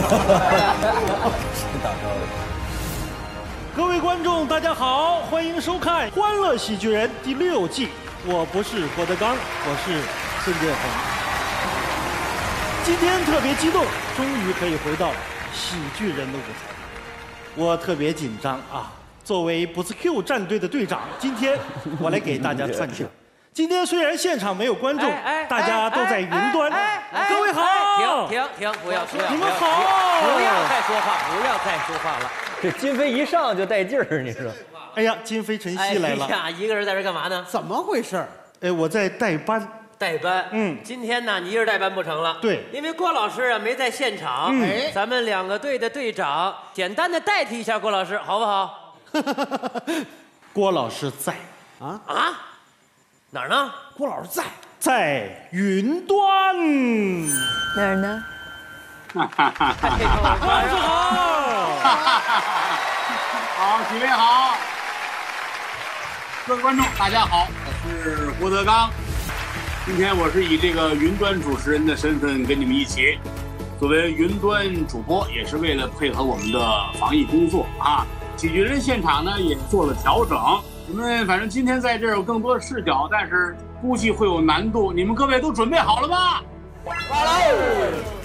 打招呼。 各位观众，大家好，欢迎收看《欢乐喜剧人》第6季。我不是郭德纲，我是孙建宏。今天特别激动，终于可以回到喜剧人的舞台。我特别紧张啊！作为不是 Q 战队的队长，今天我来给大家串场。今天虽然现场没有观众，大家都在云端。各位好， 停，不要， 你们好， 不要再说话了。 这金飞一上就带劲儿，你说？ 哎呀，金飞晨曦来了。 哎呀，一个人在这干嘛呢？ 怎么回事？ 哎，我在代班。 代班，今天呢，你一人代班不成了。 对， 因为郭老师啊没在现场，咱们2个队的队长简单的代替一下郭老师，好不好？ 郭老师在。 哪儿呢？ 郭老师在云端。 哪儿呢？ 郭老师好。 好，几位好。各位观众，大家好，我是郭德纲。今天我是以这个云端主持人的身份跟你们一起，作为云端主播，也是为了配合我们的防疫工作啊。喜剧人现场呢也做了调整，我们反正今天在这儿有更多的视角，但是估计会有难度。你们各位都准备好了吗？好了。